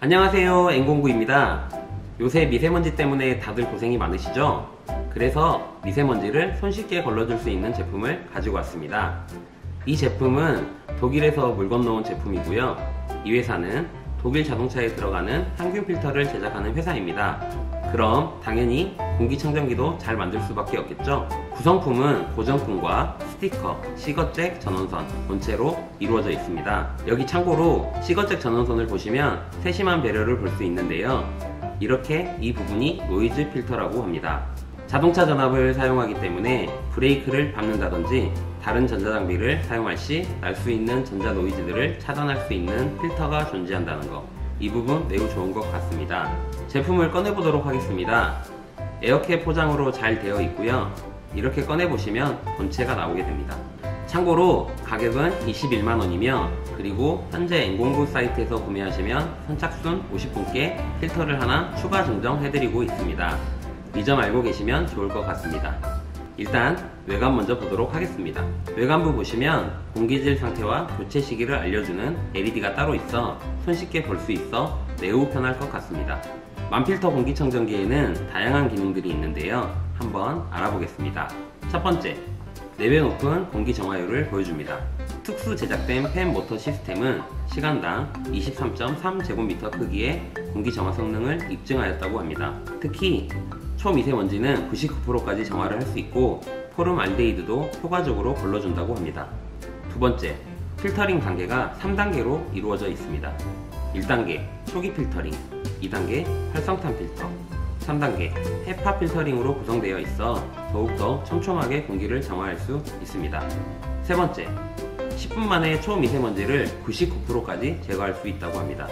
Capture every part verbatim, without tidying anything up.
안녕하세요, 앵공구입니다. 요새 미세먼지 때문에 다들 고생이 많으시죠? 그래서 미세먼지를 손쉽게 걸러줄 수 있는 제품을 가지고 왔습니다. 이 제품은 독일에서 물 건너온 제품이고요. 이 회사는 독일 자동차에 들어가는 항균 필터를 제작하는 회사입니다. 그럼 당연히 공기청정기도 잘 만들 수밖에 없겠죠? 구성품은 고정품과 스티커, 시거잭 전원선, 본체로 이루어져 있습니다. 여기 참고로 시거잭 전원선을 보시면 세심한 배려를 볼 수 있는데요. 이렇게 이 부분이 노이즈 필터라고 합니다. 자동차 전압을 사용하기 때문에 브레이크를 밟는다든지 다른 전자장비를 사용할 시 날 수 있는 전자 노이즈들을 차단할 수 있는 필터가 존재한다는 거, 이 부분 매우 좋은 것 같습니다. 제품을 꺼내보도록 하겠습니다. 에어캡 포장으로 잘 되어 있고요. 이렇게 꺼내보시면 본체가 나오게 됩니다. 참고로 가격은 이십일만 원이며 그리고 현재 앵공구 사이트에서 구매하시면 선착순 오십 분께 필터를 하나 추가 증정해드리고 있습니다. 이 점 알고 계시면 좋을 것 같습니다. 일단 외관 먼저 보도록 하겠습니다. 외관부 보시면 공기질 상태와 교체 시기를 알려주는 엘이디가 따로 있어 손쉽게 볼 수 있어 매우 편할 것 같습니다. 만필터 공기청정기에는 다양한 기능들이 있는데요. 한번 알아보겠습니다. 첫 번째, 내외 높은 공기 정화율을 보여줍니다. 특수 제작된 팬 모터 시스템은 시간당 이십삼 점 삼 제곱미터 크기의 공기 정화 성능을 입증하였다고 합니다. 특히 초미세먼지는 구십구 퍼센트까지 정화를 할 수 있고 포름알데히드도 효과적으로 걸러준다고 합니다. 두 번째, 필터링 단계가 삼 단계로 이루어져 있습니다. 일 단계 초기 필터링, 이 단계 활성탄 필터, 삼 단계 헤파 필터링으로 구성되어 있어 더욱더 촘촘하게 공기를 정화할 수 있습니다. 세 번째, 십 분 만에 초미세먼지를 구십구 퍼센트까지 제거할 수 있다고 합니다.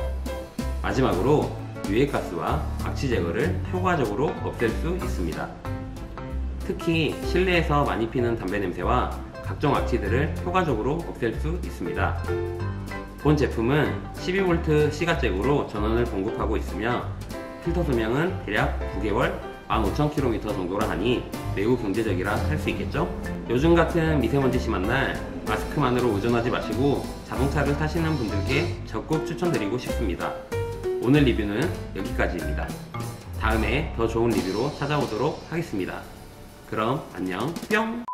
마지막으로 유해가스와 악취 제거를 효과적으로 없앨 수 있습니다. 특히 실내에서 많이 피는 담배 냄새와 각종 악취들을 효과적으로 없앨 수 있습니다. 본 제품은 십이 볼트 시가잭으로 전원을 공급하고 있으며 필터 수명은 대략 구 개월, 만 오천 킬로미터 정도라 하니 매우 경제적이라 할 수 있겠죠? 요즘 같은 미세먼지 심한 날 마스크만으로 의존하지 마시고 자동차를 타시는 분들께 적극 추천드리고 싶습니다. 오늘 리뷰는 여기까지입니다. 다음에 더 좋은 리뷰로 찾아오도록 하겠습니다. 그럼 안녕, 뿅!